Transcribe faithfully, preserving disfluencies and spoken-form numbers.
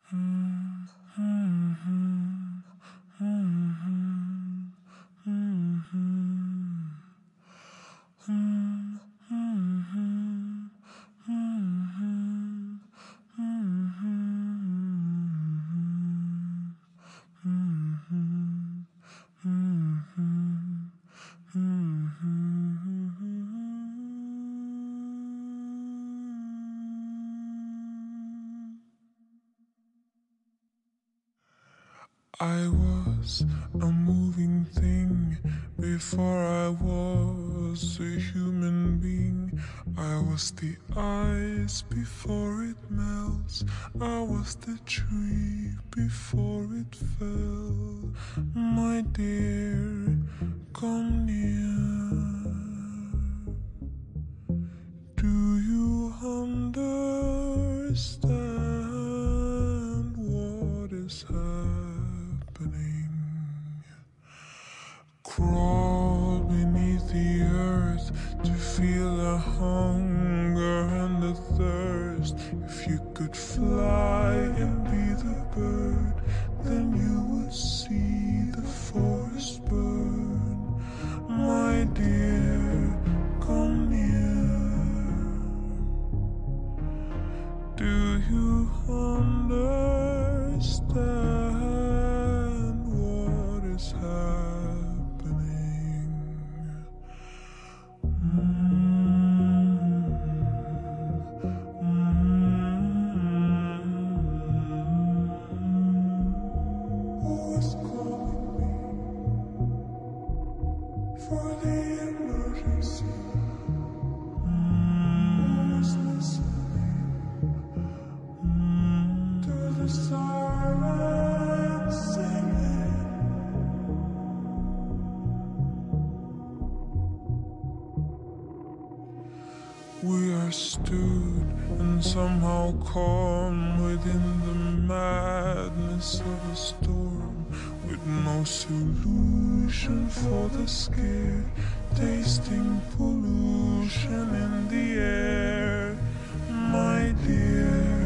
I was a moving thing before I was a human being. I was the ice before it melts. I was the tree before it fell. My dear, come near. Do you understand what is happening? Crawl beneath the earth to feel the hunger and the thirst. If you could fly and be the bird, then you would see the forest burn. My dear, come near. Do you understand what is happening? Mm-hmm. Mm-hmm. Who is calling me for the emergency? Who is listening to the sirens singing? We are stood and somehow calm within the madness of a storm, with no solution for the scared, tasting pollution in the air. My dear,